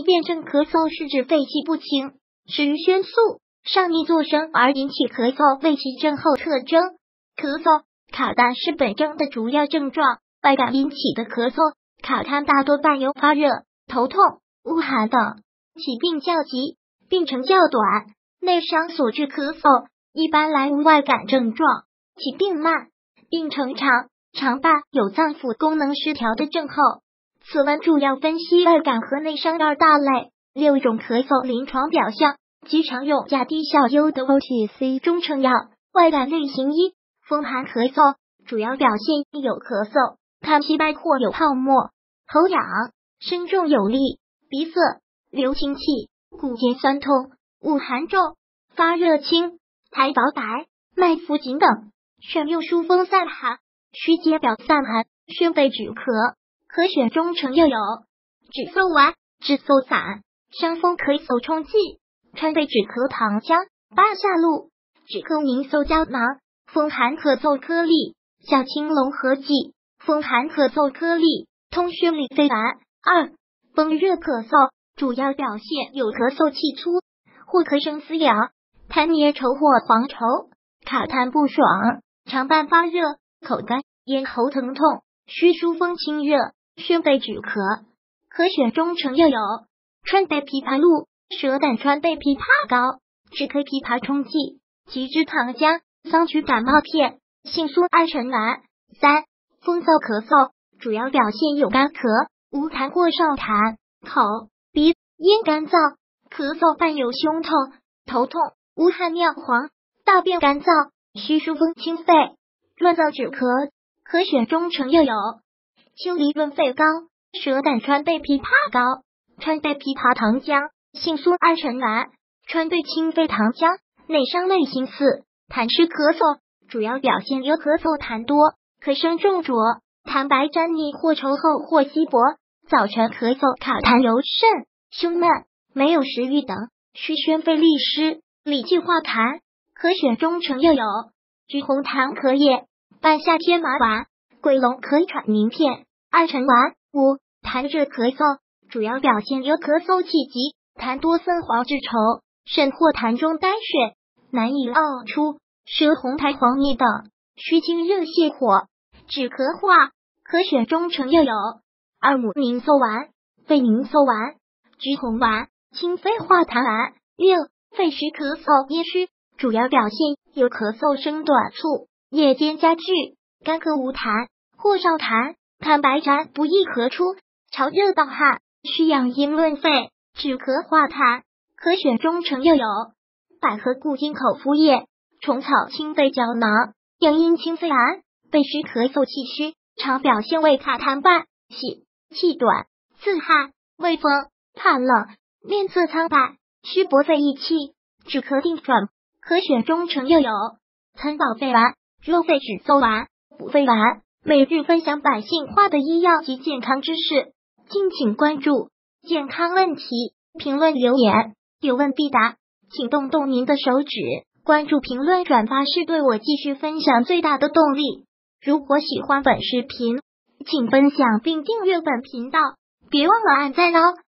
逆辩证咳嗽是指肺气不清，使于宣肃、上逆作声而引起咳嗽为其症候特征。咳嗽、卡痰是本症的主要症状，外感引起的咳嗽、卡痰大多伴有发热、头痛、恶寒等，起病较急，病程较短。内伤所致咳嗽一般来无外感症状，起病慢，病程长，常伴有脏腑功能失调的症候。此文主要分析外感和内伤二大类，6种咳嗽临床表象及常用价低效优的 OTC 中成药。外感类型一，风寒咳嗽，主要表现有咳嗽、痰稀白或有泡沫，喉痒，声重有力，鼻塞，流清气，骨节酸痛，恶寒重，发热轻，苔薄白，脉浮紧等。选用疏风散寒、虚解表散寒、宣肺止咳。可选中成药有止嗽丸、止嗽散、伤风咳嗽冲剂、川贝止咳糖浆、八下露、止咳凝嗽胶囊、风寒咳嗽颗粒、小青龙合剂、风寒咳嗽颗粒、通血理肺丸。2. 风热咳嗽，主要表现有咳嗽气粗或咳声嘶哑，痰黏稠或黄稠，卡痰不爽，常伴发热、口干、咽喉疼痛，需疏风清热，宣肺止咳。可选中成药有川贝枇杷露、蛇胆川贝枇杷膏、止咳枇杷冲剂、菊枝糖浆、桑菊感冒片、杏苏二陈丸。3. 风燥咳嗽，主要表现有干咳、无痰或少痰，口、鼻、咽干燥，咳嗽伴有胸痛、头痛，无汗尿黄，大便干燥，需疏风清肺。润燥止咳，可选中成药有秋梨润肺膏、蛇胆川贝枇杷膏、川贝枇杷糖浆、杏苏二陈丸、川贝清肺糖浆。内伤类型4，痰湿咳嗽，主要表现有咳嗽痰多，咳声重浊，痰白沾腻或稠厚或稀薄，早晨咳嗽卡痰尤甚，胸闷，没有食欲等，需宣肺利湿，理气化痰。可选中成药有橘红痰咳液、半夏天麻丸、桂龙咳喘宁片、二陈丸。5. 痰热咳嗽，主要表现有咳嗽气急，痰多色黄质稠，甚或痰中带血，难以呕出，舌红苔黄腻等，需经热泻火，止咳化。可选中成药有二母凝嗽丸、肺凝嗽丸、橘红丸、清肺化痰丸。6. 肺湿咳嗽咽虚，主要表现有咳嗽声短促，夜间加剧，干咳无痰或少痰，痰白沾不易咳出，潮热盗汗，需养阴润肺，止咳化痰。可选中成药有百合固金口服液、虫草清肺胶囊、养阴清肺丸。肺湿咳嗽气虚，常表现为卡痰伴喜、气短、自汗、畏风、怕冷、面色苍白，需薄肺益气，止咳定喘。可选中成药有参保肺丸、肉肺止嗽丸、补肺丸。每日分享百姓化的医药及健康知识，敬请关注。健康问题评论留言，有问必答，请动动您的手指，关注、评论、转发是对我继续分享最大的动力。如果喜欢本视频，请分享并订阅本频道，别忘了按赞哦。